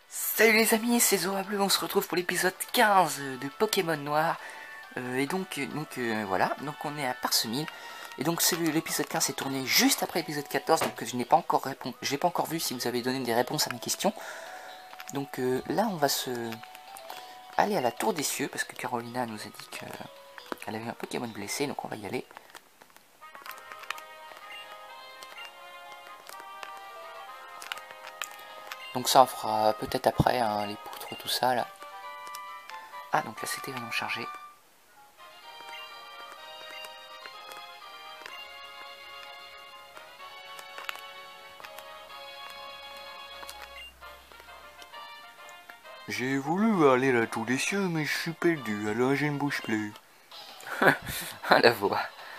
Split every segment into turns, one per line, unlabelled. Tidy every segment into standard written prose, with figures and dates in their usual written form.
Salut les amis, c'est Zora Bleu, on se retrouve pour l'épisode 15 de Pokémon Noir. Voilà, donc on est à Parsemille. Et donc l'épisode 15 est tourné juste après l'épisode 14, donc je n'ai pas encore répondu, j'ai pas encore vu si vous avez donné des réponses à mes questions. Donc là on va se aller à la Tour des Cieux, parce que Carolina nous a dit qu'elle avait un Pokémon blessé, donc on va y aller. Donc ça on fera peut-être après, hein, les poutres, tout ça là. Ah donc là c'était vraiment chargé. J'ai voulu aller à la Tour des Cieux, mais je suis perdu, alors je ne bouge plus. Ah la voix.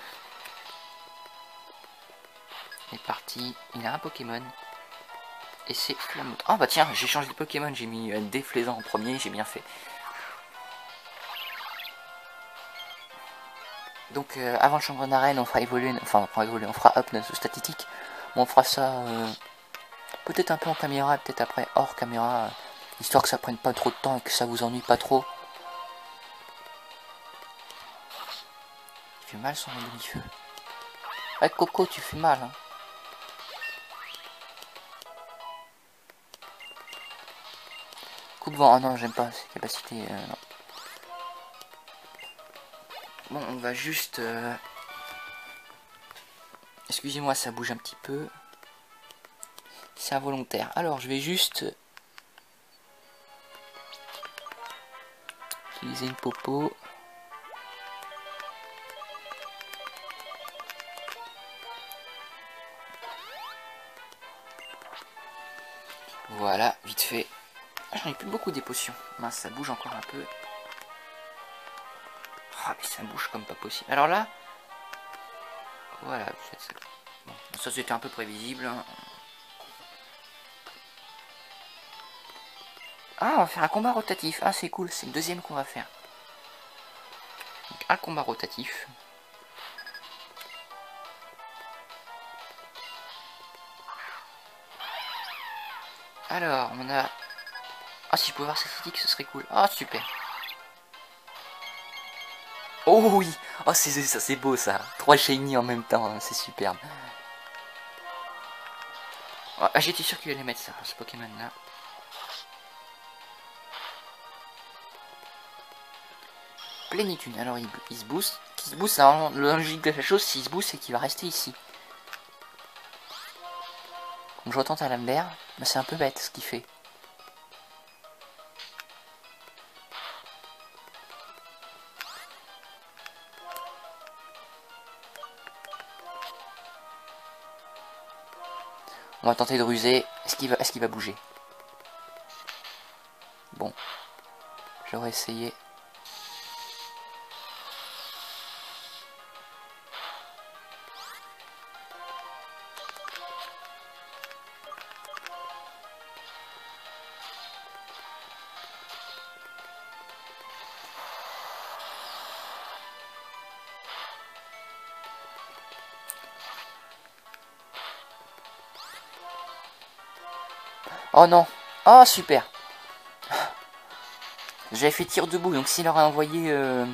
Il est parti, il a un Pokémon. Et c'est Flamme. Ah bah tiens, j'ai changé de Pokémon, j'ai mis Déflaisant en premier, j'ai bien fait. Donc avant le chambre d'arène, on fera évoluer, on fera up notre statistique. Bon, on fera ça peut-être un peu en caméra, peut-être après hors caméra, histoire que ça prenne pas trop de temps et que ça vous ennuie pas trop. Il fait mal son demi-feu. Ouais, Coco, tu fais mal, hein. Coupe vent, ah non, j'aime pas ces capacités. Non. Bon, on va juste. Excusez-moi, ça bouge un petit peu. C'est involontaire. Alors, je vais juste utiliser une popo. Voilà, vite fait. J'en ai plus beaucoup des potions. Mince, ça bouge encore un peu. Ah, mais ça bouge comme pas possible. Alors là, voilà. Bon, ça c'était un peu prévisible, hein. Ah, on va faire un combat rotatif. Ah, c'est cool, c'est le deuxième qu'on va faire. Donc, un combat rotatif. Alors, on a... Ah, si je pouvais voir cette statistique, ce serait cool. Ah, super. Oh oui. Oh, ça c'est beau ça. 3 shiny en même temps, hein, c'est superbe. Ah, j'étais sûr qu'il allait mettre ça, ce Pokémon là. Plénitude. Alors il se booste. Qui se booste, la logique de la chose, s'il se booste, c'est qu'il va rester ici. Donc je retente à Lambert, mais c'est un peu bête ce qu'il fait. On va tenter de ruser. Est-ce qu'il va bouger? Bon, j'aurais essayé. Oh non. Oh super. J'avais fait tir debout, donc s'il aurait envoyé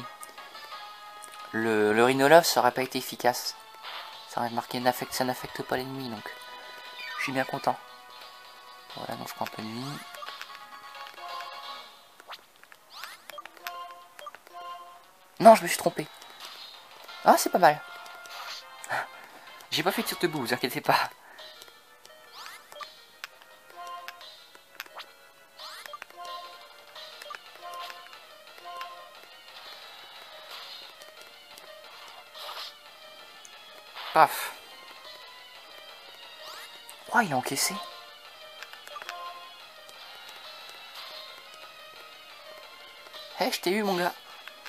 le Rhinolove, ça aurait pas été efficace. Ça aurait marqué ça n'affecte pas l'ennemi, donc je suis bien content. Voilà, donc je prends un peu de vie. Non, je me suis trompé. Ah, c'est pas mal. J'ai pas fait tir debout, vous inquiétez pas. Paf. Oh, il a encaissé. Eh, hey, je t'ai eu, mon gars.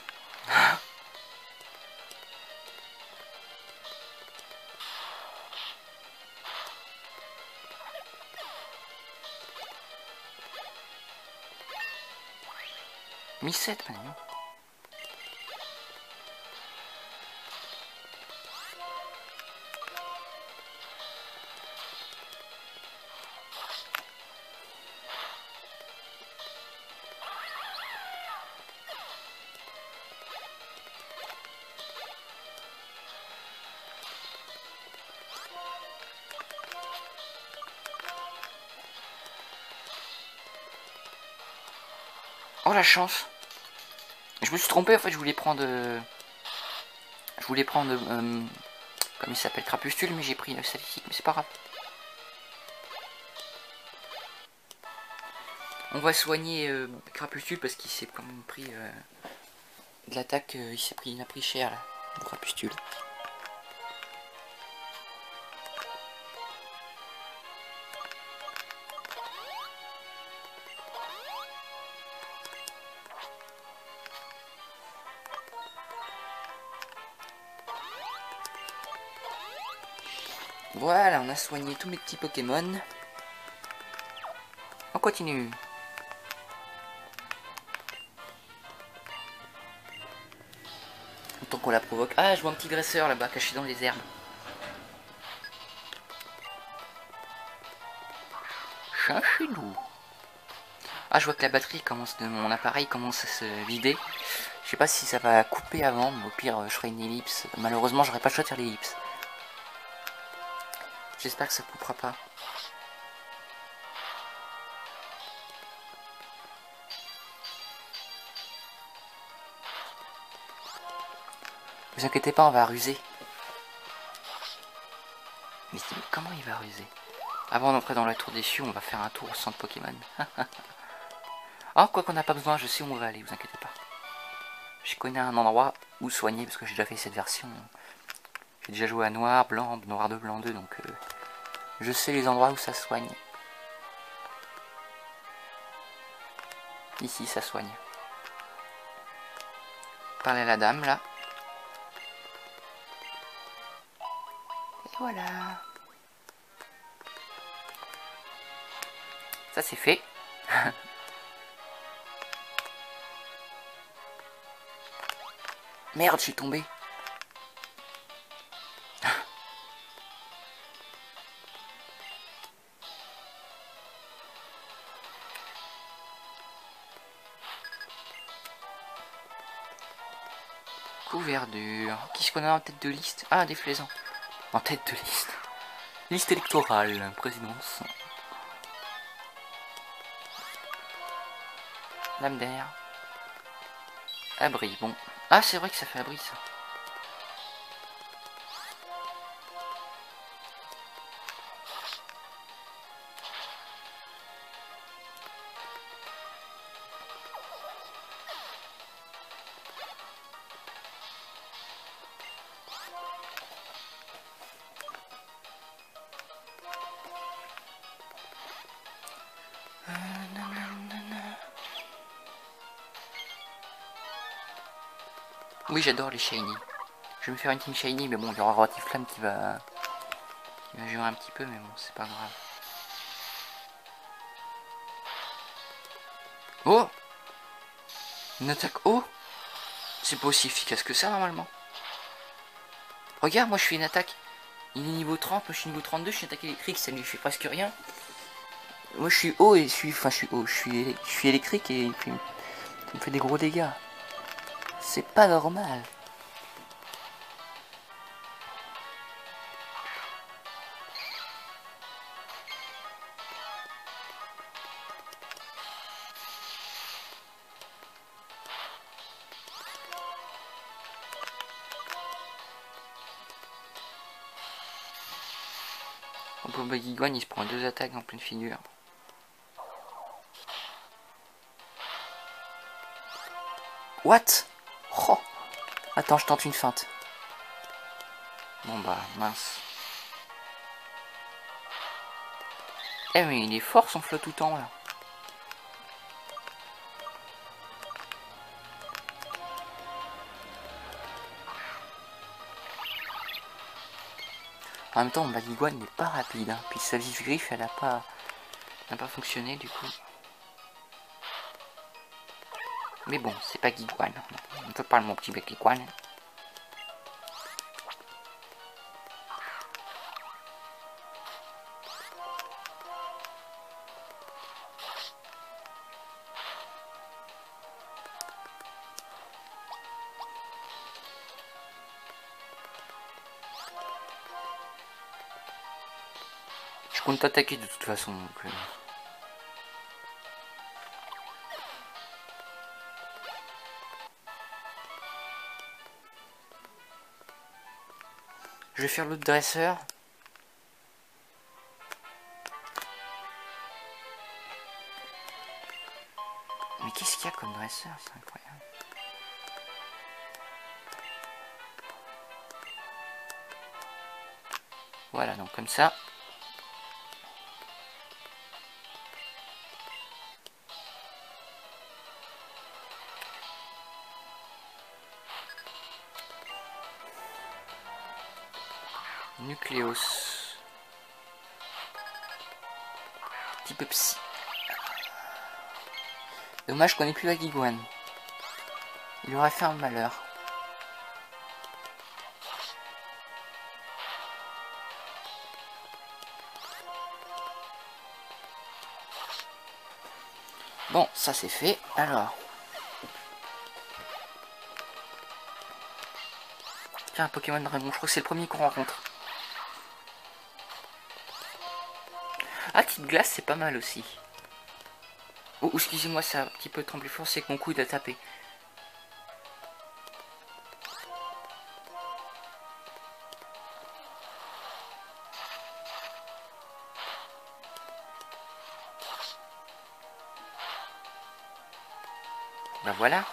Mi 7 maintenant. Oh la chance. Je me suis trompé en fait, je voulais prendre... comme il s'appelle, Crapustule, mais j'ai pris Statistique, mais c'est pas grave. On va soigner Crapustule parce qu'il s'est quand même pris de l'attaque, il a pris cher là, le Crapustule. Voilà, on a soigné tous mes petits Pokémon. On continue. Tant qu'on la provoque. Ah, je vois un petit dresseur là-bas caché dans les herbes. Cherchez-nous. Ah, je vois que la batterie commence de mon appareil commence à se vider. Je sais pas si ça va couper avant, mais au pire, je ferai une ellipse. Malheureusement, j'aurai pas le choix de faire l'ellipse. J'espère que ça coupera pas. Ne vous inquiétez pas, on va ruser. Mais comment il va ruser? Avant d'entrer dans la tour des cieux, on va faire un tour au centre Pokémon. Ah, quoi qu'on n'a pas besoin, je sais où on va aller, vous inquiétez pas. Je connais un endroit où soigner, parce que j'ai déjà fait cette version. J'ai déjà joué à Noir, Blanc, Noir 2, Blanc 2, donc je sais les endroits où ça soigne. Ici, ça soigne. Parlez à la dame, là. Et voilà. Ça, c'est fait. Merde, je suis tombé. Couverture. Qu'est-ce qu'on a en tête de liste? Ah, des flaisans. En tête de liste. Liste électorale, présidence. Lame d'air. Abri, bon. Ah, c'est vrai que ça fait abri, ça. Oui, j'adore les shiny. Je vais me faire une team shiny, mais bon, il y aura Rotiflamme qui va jouer un petit peu, mais bon, c'est pas grave. Oh! Une attaque haut? C'est pas aussi efficace que ça, normalement. Regarde, moi je fais une attaque. Il est niveau 30, moi je suis niveau 32, je suis attaqué électrique, ça lui fait presque rien. Moi je suis haut et je suis haut, je suis électrique et puis ça me fait des gros dégâts. C'est pas normal. Pour Bagiguan, il se prend 2 attaques en pleine figure. What? Oh. Attends, je tente une feinte. Bon bah, mince. Eh mais il est fort son flot tout temps là. En même temps, Bagiguan n'est pas rapide, hein. Puis sa vive griffe, elle n'a pas fonctionné du coup. Mais bon, c'est pas Bagiguan. On ne peut pas le mon petit Bagiguan. Je compte t'attaquer de toute façon. Donc, Je vais faire l'autre dresseur. Mais qu'est-ce qu'il y a comme dresseur? C'est incroyable. Voilà, donc comme ça. Nucléos. Type psy. Dommage qu'on n'ait plus la Guiguane. Il aurait fait un malheur. Bon, ça c'est fait. Alors. Tiens, un Pokémon Dragon, je crois que c'est le premier qu'on rencontre. Ah, type glace, c'est pas mal aussi. Oh, excusez-moi, c'est un petit peu tremblé fort, c'est que mon coude a tapé. Ben voilà.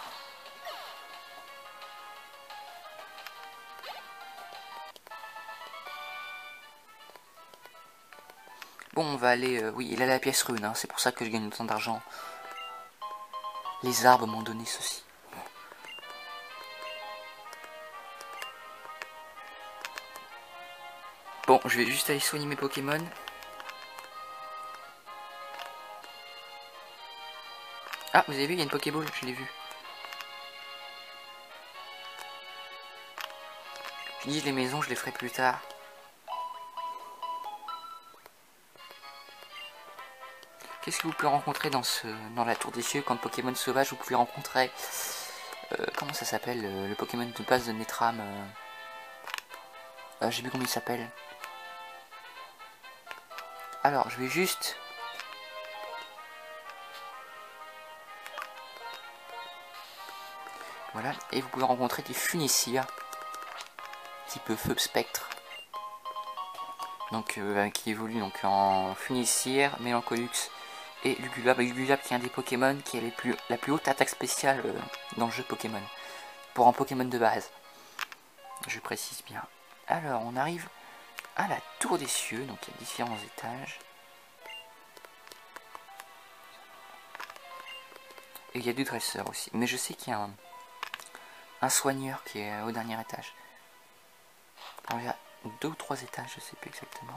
Bon, on va aller... oui, il a la pièce rune, hein, c'est pour ça que je gagne autant d'argent. Les arbres m'ont donné ceci. Bon, je vais juste aller soigner mes Pokémon. Ah, vous avez vu, il y a une Pokéball, je l'ai vu. Je dis les maisons, je les ferai plus tard. Qu'est-ce que vous pouvez rencontrer dans la tour des cieux quand Pokémon sauvage vous pouvez rencontrer comment ça s'appelle le Pokémon de base de Netram je sais plus comment il s'appelle. Alors je vais juste voilà, et vous pouvez rencontrer des Funicirs type feu spectre. Donc qui évolue donc en Funicière, Mélancolux et Lugulab. Lugulab qui est un des Pokémon qui a la plus haute attaque spéciale dans le jeu Pokémon. Pour un Pokémon de base. Je précise bien. Alors on arrive à la tour des cieux, donc il y a différents étages. Et il y a du dresseur aussi. Mais je sais qu'il y a un soigneur qui est au dernier étage. Alors il y a 2 ou 3 étages, je sais plus exactement.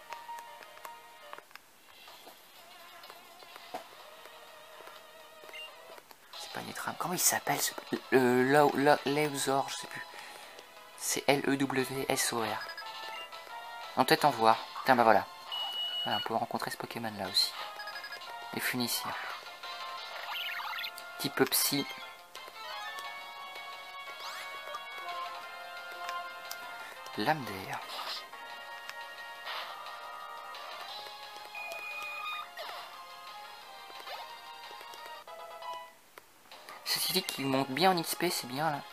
C'est pas Netram. Comment il s'appelle Leusor, je sais plus. C'est Lewsor. On va peut-être en voir. Tiens, bah voilà. Voilà, on peut rencontrer ce Pokémon là aussi. Les Funiciens. Type psy. Lame d'air. Ceci dit qu'il monte bien en XP, c'est bien là.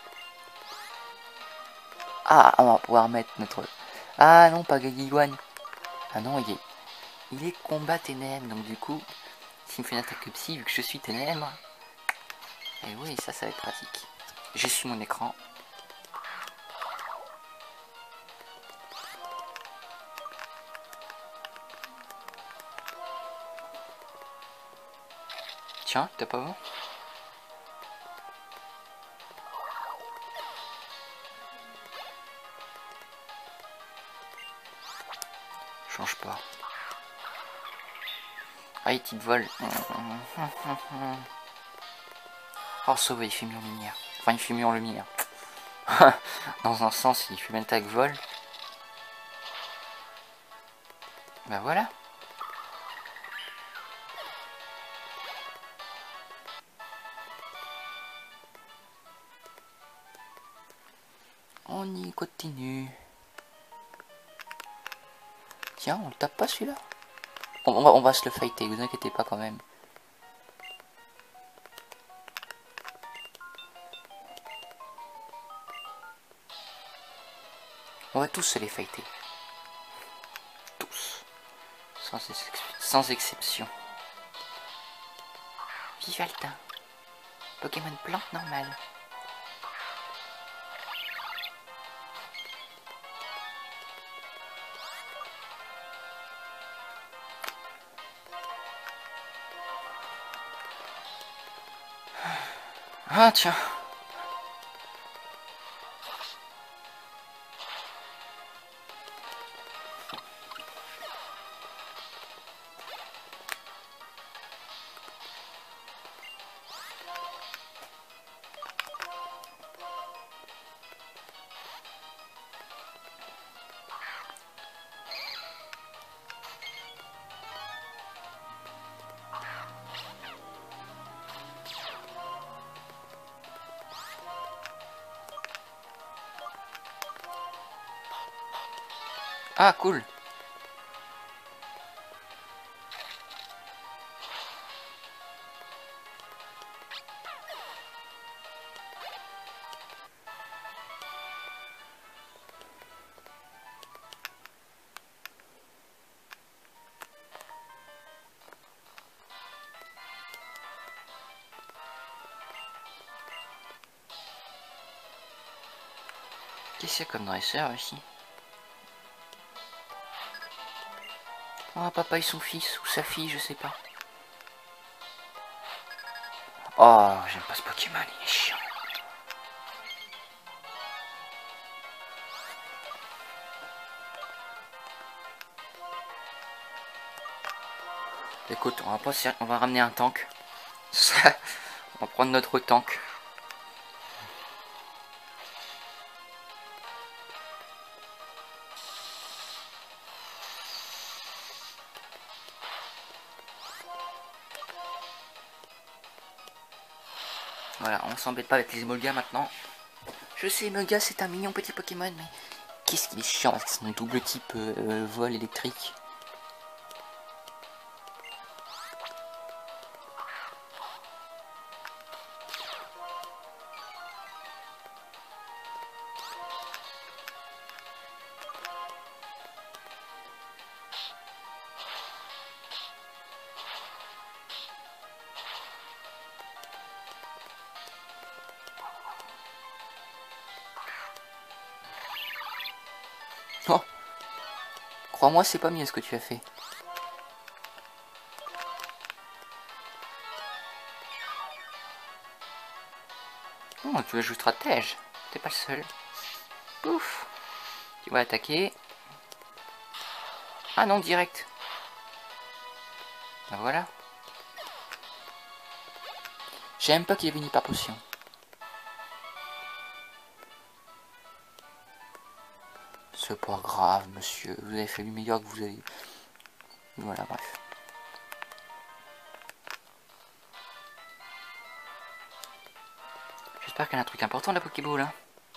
Ah, on va pouvoir mettre notre... Ah non, pas Gagiguan. Ah non, il est combat ténèbres, donc du coup, s'il me fait une attaque psy, vu que je suis ténèbres... Et oui, ça va être pratique. J'ai su mon écran. Tiens, t'as pas vu? Change pas. Ah, il type vol. Oh, sauvé, il fait mieux en lumière. Enfin, il fait mieux en lumière. Dans un sens, il fait même tag vol. Bah voilà. On y continue. Tiens, on le tape pas celui-là. On va se le fighter, vous inquiétez pas quand même. On va tous se les fighter. Tous. Sans exception. Vivaltin. Pokémon plante normale. Ah tiens. Ah cool. Qu'est-ce qu'il y a comme dresseur ici? Oh, papa et son fils, ou sa fille, je sais pas. Oh, j'aime pas ce Pokémon, il est chiant. Écoute, on va ramener un tank. On va prendre notre tank. Voilà, on s'embête pas avec les Emolga maintenant. Je sais, Emolga c'est un mignon petit Pokémon, mais qu'est-ce qu'il est chiant avec son double type vol électrique. Oh, crois-moi, c'est pas mieux ce que tu as fait. Oh, tu vas jouer stratège. T'es pas le seul. Ouf. Tu vas attaquer. Ah non, direct. Ben voilà. J'aime pas qu'il ait fini par potion. C'est pas grave, monsieur. Vous avez fait le meilleur que vous avez. Voilà, bref. J'espère qu'il y a un truc important la Pokéball, hein.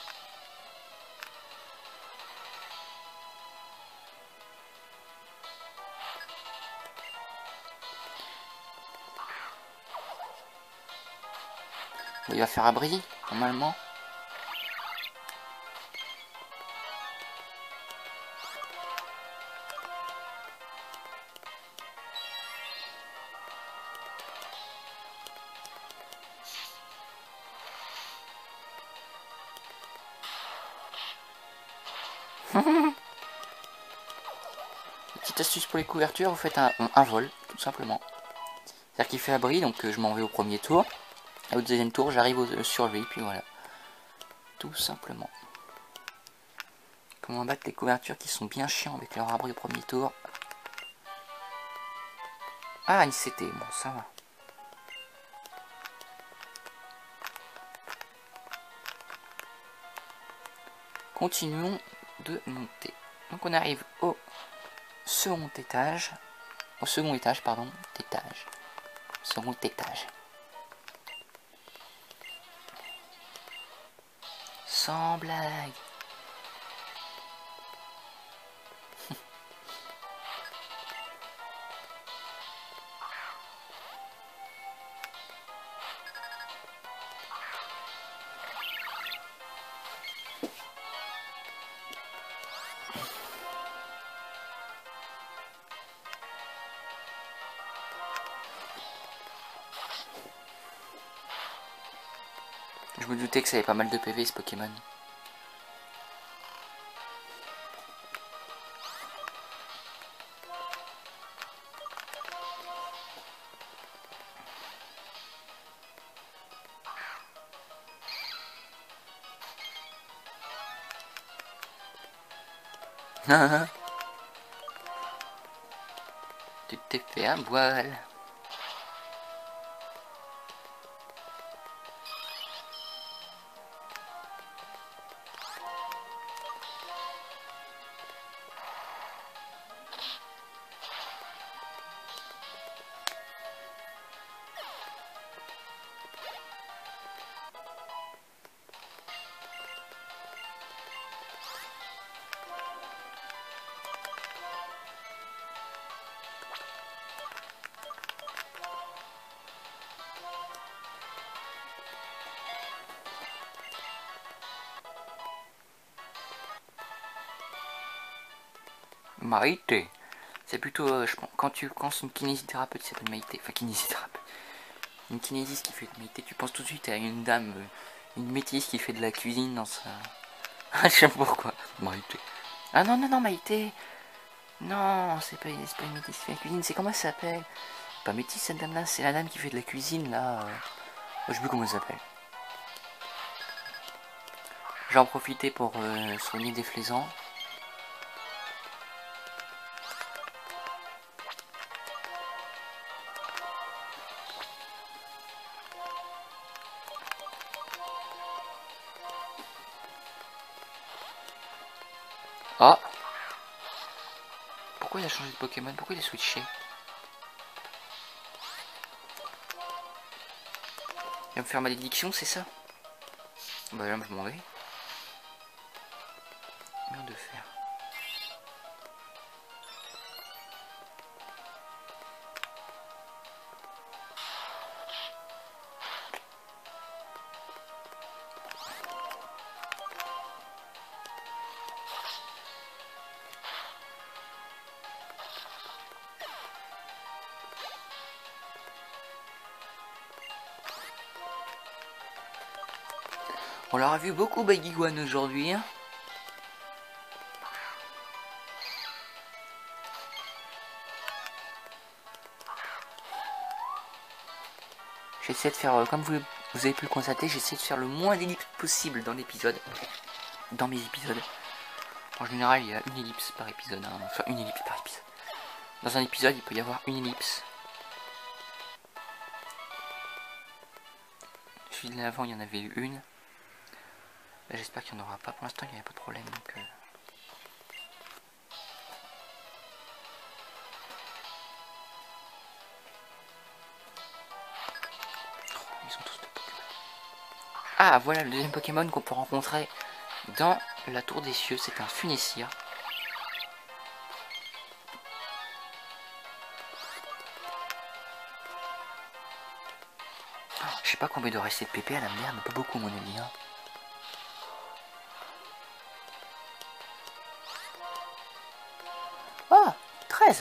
Il va faire abri, normalement. Petite astuce pour les couvertures, vous faites un vol, tout simplement. C'est-à-dire qu'il fait abri, donc je m'en vais au premier tour. Et au deuxième tour, j'arrive sur lui, puis voilà. Tout simplement. Comment battre les couvertures qui sont bien chiants avec leur abri au premier tour. Ah, une CT, bon ça va. Continuons de monter. Donc on arrive au second étage. Au second étage, pardon. Étage. Second étage. Sans blague. Je me doutais que ça avait pas mal de PV ce Pokémon. Tu t'es fait un voile. Maïté. C'est plutôt, je pense, quand c'est une kinésithérapeute qui s'appelle Maïté, enfin kinésithérapeute, une kinésiste qui fait de Maïté, tu penses tout de suite à une dame, une métisse qui fait de la cuisine dans sa... je sais pas pourquoi. Maïté. Ah non, non, non, Maïté. Non, c'est pas une métisse qui fait la cuisine, c'est comment ça s'appelle? Pas métisse cette dame là, c'est la dame qui fait de la cuisine là. Je sais plus comment elle s'appelle. J'en profiter pour soigner des flaisans. Ah! Pourquoi il a changé de Pokémon? Pourquoi il a switché? Il va me faire malédiction, c'est ça? Bah là, je m'en vais. Merde de fer. On l'aura vu beaucoup Baguiguane aujourd'hui. Hein. J'essaie de faire, comme vous avez pu le constater, j'essaie de faire le moins d'ellipses possible dans l'épisode. Dans mes épisodes. En général, il y a une ellipse par épisode. Hein. Enfin, une ellipse par épisode. Dans un épisode, il peut y avoir une ellipse. Celui de l'avant, il y en avait eu une. J'espère qu'il n'y en aura pas. Pour l'instant, il n'y a pas de problème. Donc, ils sont tous de Pokémon. Ah, voilà le deuxième Pokémon qu'on peut rencontrer dans la Tour des Cieux. C'est un Funécia. Je sais pas combien de rester de PP à la merde, mais pas beaucoup, mon ami. Hein. Ah, 13.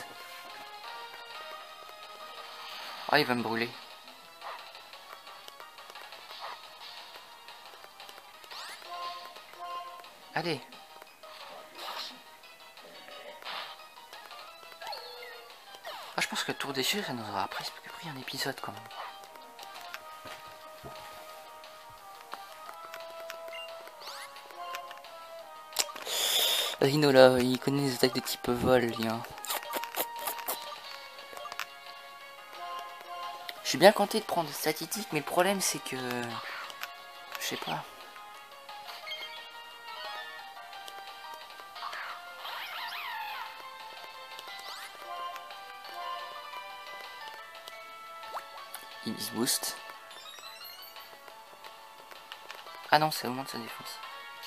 Ah, il va me brûler. Allez. Ah, je pense que le Tour des Cieux, ça nous aura presque pris un épisode quand même. Rhino là, il connaît les attaques de type vol, lien. Je suis bien tenté de prendre statistique, mais le problème c'est que... Je sais pas. Il se boost. Ah non, ça augmente sa défense.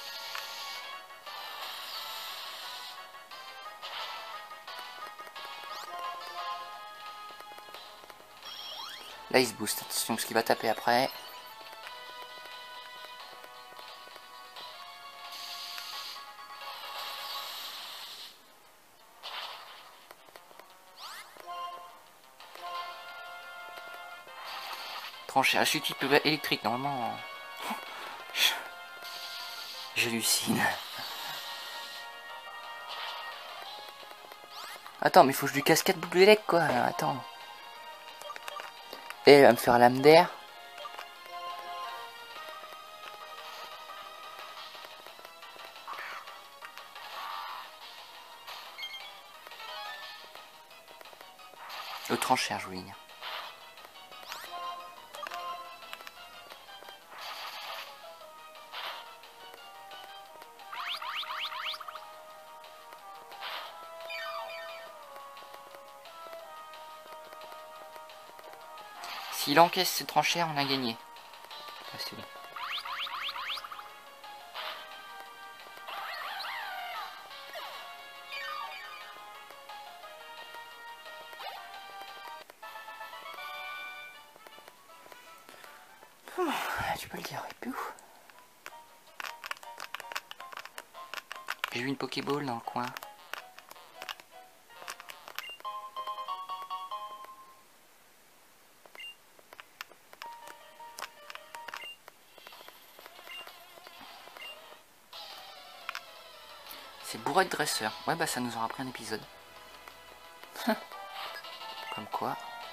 Là il se boost, attention parce qu'il va taper après. Tranché, je suis type électrique normalement. J'hallucine. Attends, mais faut que je lui casse 4 boucles d'électrique quoi. Attends. Et elle va me faire lame d'air. Le tranchère, je voulais dire. S'il encaisse ce tranchère, on a gagné. Ah, c'est bon. Tu peux le dire, et puis ouf. J'ai vu une Pokéball dans le coin. C'est bourré de dresseurs. Ouais, bah ça nous aura pris un épisode. Comme quoi.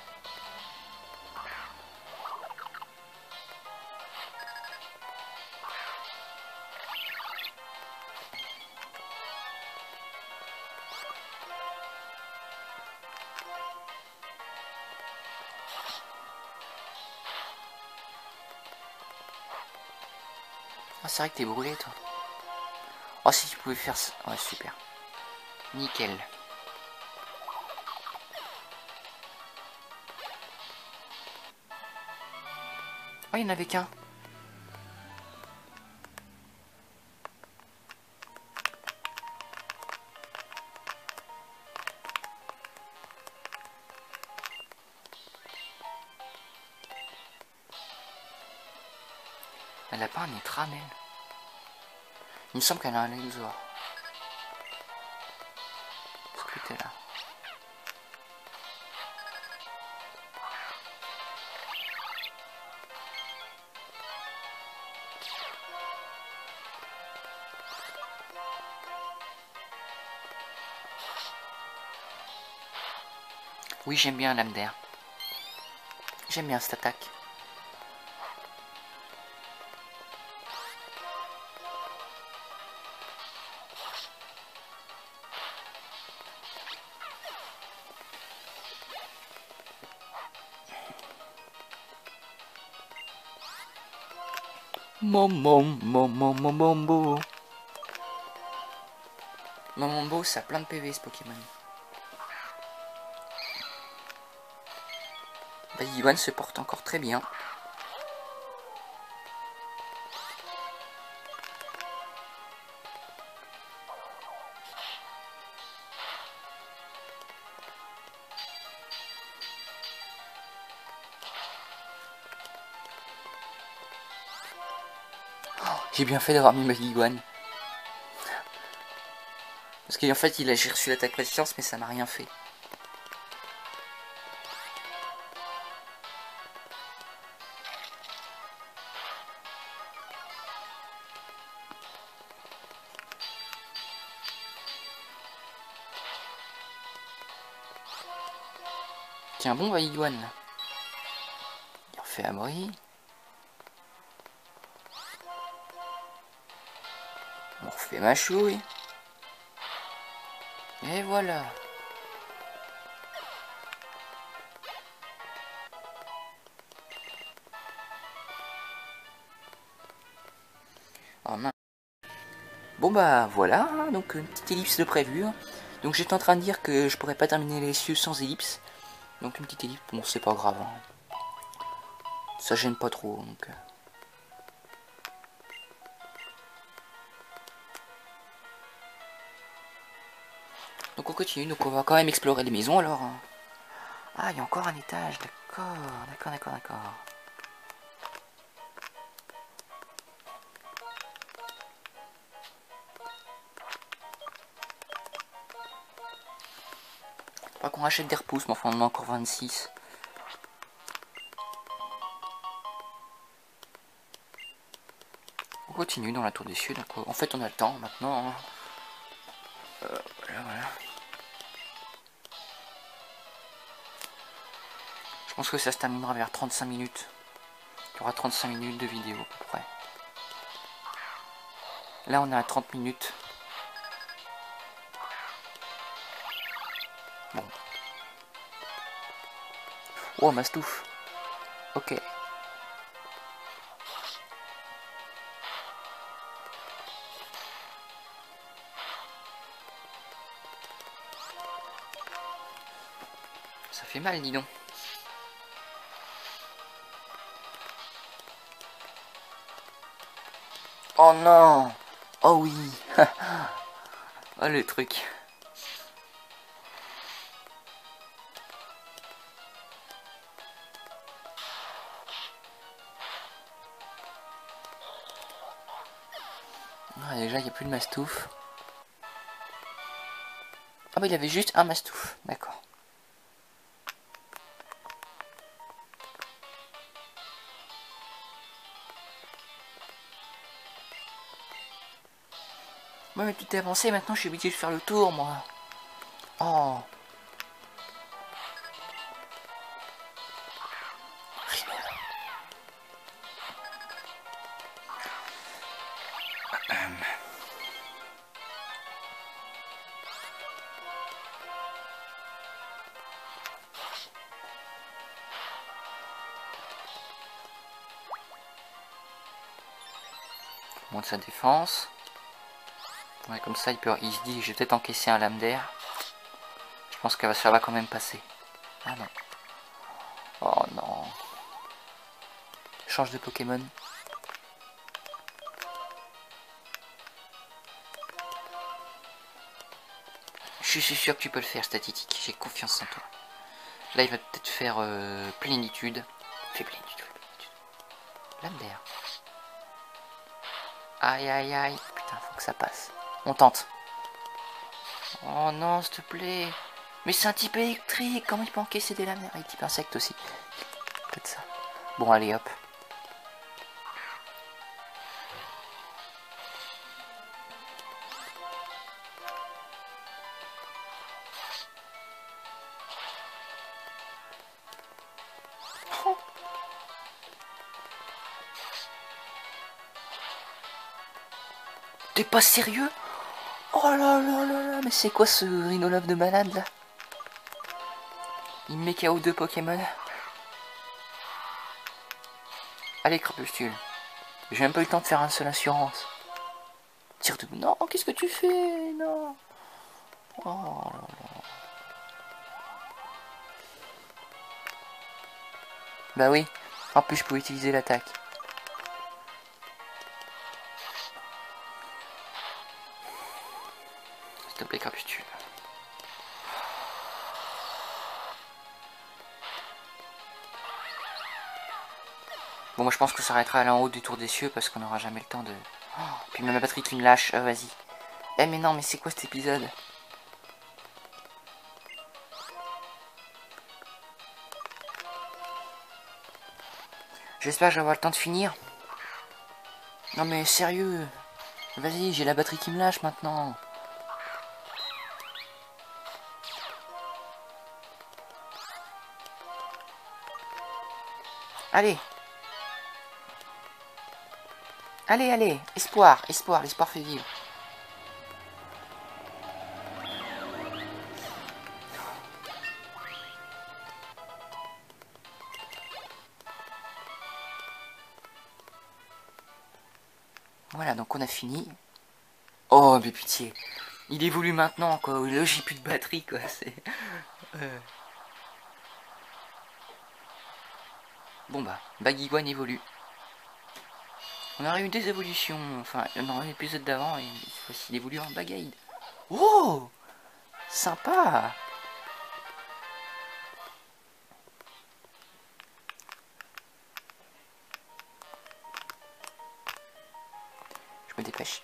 Ah, c'est vrai que t'es brûlé, toi. Oh, si tu pouvais faire ça. Ouais, super. Nickel. Oh, il n'y en avait qu'un. Elle a pas un étram, elle. Il me semble qu'elle a un exor. Est-ce que t'es là? Oui, j'aime bien l'âme d'air. J'aime bien cette attaque. Mombo. Mombo, ça a plein de PV ce Pokémon. Bah, Iwan se porte encore très bien. Oh, j'ai bien fait d'avoir mis ma Iwan. Parce qu'en fait, j'ai reçu l'attaque préscience, mais ça m'a rien fait. Tiens, bon, bah, Iwan, là. Il refait abri. On refait ma chouille. Et voilà. Oh, mince. Bon bah voilà, hein, donc une petite ellipse de prévu. Donc j'étais en train de dire que je pourrais pas terminer les cieux sans ellipse. Donc une petite ellipse, bon c'est pas grave. Hein. Ça gêne pas trop. Donc on continue, donc on va quand même explorer les maisons alors. Ah, il y a encore un étage, d'accord. Pas qu'on rachète des repousses, mais enfin on en a encore 26. continue dans la tour des cieux. Donc, en fait, on a le temps maintenant. Hein. Voilà. Je pense que ça se terminera vers 35 minutes. Il y aura 35 minutes de vidéo à peu près. Là, on est à 30 minutes. Bon. Oh, Mastouf. Ok. Ça fait mal, dis donc. Oh non. Oh oui. Oh le truc. Ah, déjà, il n'y a plus de Mastouf. Ah bah il y avait juste un Mastouf. D'accord. Ouais, mais tu t'es avancé, maintenant je suis obligé de faire le tour, moi. Oh. Monte sa défense. Ouais, comme ça, il se dit, je vais peut-être encaisser un lame d'air. Je pense que ça va quand même passer. Ah non. Oh non. Change de Pokémon. Je suis sûr que tu peux le faire, Statistique. J'ai confiance en toi. Là, il va peut-être faire plénitude. Fais plénitude. Lame d'air. Aïe aïe aïe. Putain, faut que ça passe. On tente. Oh non, s'il te plaît. Mais c'est un type électrique. Comment il peut encaisser des lames d'air? Il est type insecte aussi. Peut-être ça. Bon, allez, hop. T'es pas sérieux? Oh là là là là, mais c'est quoi ce rhinolophe de malade là? Il me met KO 2 Pokémon. Allez, Crapustule. J'ai même pas eu le temps de faire un seul assurance. Tire de... Non, qu'est-ce que tu fais? Non. Oh là là. Bah oui. En plus, je peux utiliser l'attaque. S'il te plaît, Crapustule. Bon, moi je pense que ça arrêtera là en haut du tour des cieux parce qu'on n'aura jamais le temps de... Oh, puis même ma batterie qui me lâche, vas-y. Eh mais non, mais c'est quoi cet épisode? J'espère que je vais avoir le temps de finir. Non mais sérieux. Vas-y, j'ai la batterie qui me lâche maintenant. Allez. Allez, allez. Espoir, espoir, l'espoir fait vivre. Voilà, donc on a fini. Oh, mais pitié. Il évolue maintenant, quoi. Là, j'ai plus de batterie, quoi. C'est... Bon, bah, Baguigouane évolue. On aurait eu des évolutions. Enfin, dans l'épisode d'avant, et cette fois-ci, il évolue en Bagaïde. Oh, sympa. Je me dépêche.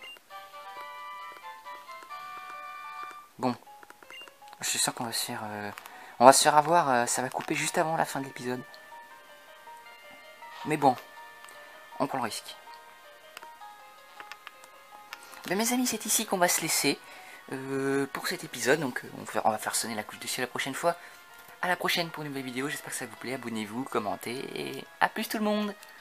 Bon. Je suis sûr qu'on va se faire... On va se faire avoir, ça va couper juste avant la fin de l'épisode. Mais bon, on prend le risque. Mais mes amis, c'est ici qu'on va se laisser pour cet épisode. Donc on va faire sonner la cloche de ciel la prochaine fois. À la prochaine pour une nouvelle vidéo, j'espère que ça vous plaît, abonnez-vous, commentez, et à plus tout le monde!